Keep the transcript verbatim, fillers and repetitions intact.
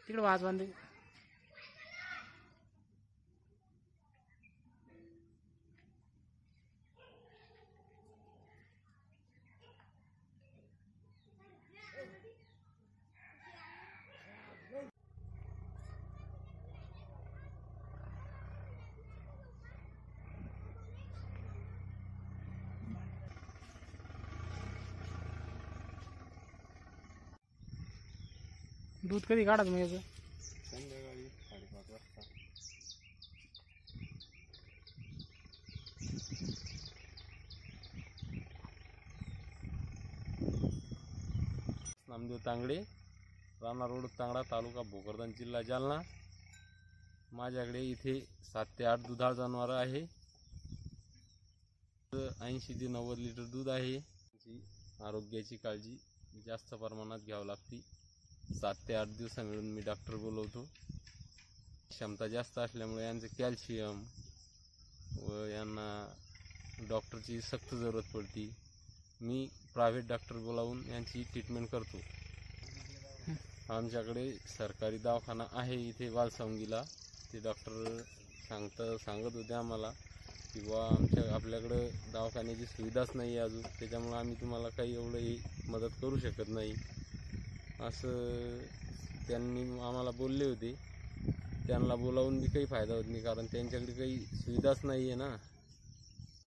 तिकडे वाज बांधे. दूध कधी काढा तुम्ही याचं? संध्याकाळी साडेपाच वाजता. नामदेव तांगडे, राणा रोड, तांगडा, तालुका भोकरदन, जिल्हा जालना. माझ्याकडे इथे सात ते आठ दुधाळ जनावर आहे. ऐंशी ते नव्वद लिटर दूध आहे. आरोग्याची काळजी जास्त प्रमाणात घ्यावी लागते. सात ते आठ दिवसा मिळून मी डॉक्टर बोलवतो. क्षमता जास्त असल्यामुळे यांचं कॅल्शियम व यांना डॉक्टरची सक्त जरूरत पडते. मी प्रायव्हेट डॉक्टर बोलावून यांची ट्रीटमेंट करतो. आमच्याकडे सरकारी दवाखाना आहे इथे वालसावंगीला. ते डॉक्टर सांगता सांगत होते आम्हाला की बुवा आमच्या आपल्याकडं दवाखान्याची सुविधाच नाही आहे अजून, त्याच्यामुळं आम्ही तुम्हाला काही एवढंही मदत करू शकत नाही असं त्यांनी आम्हाला बोलले होते. त्यांना बोलावून बी काही फायदा होत नाही, कारण त्यांच्याकडे काही सुविधाच नाही आहे ना.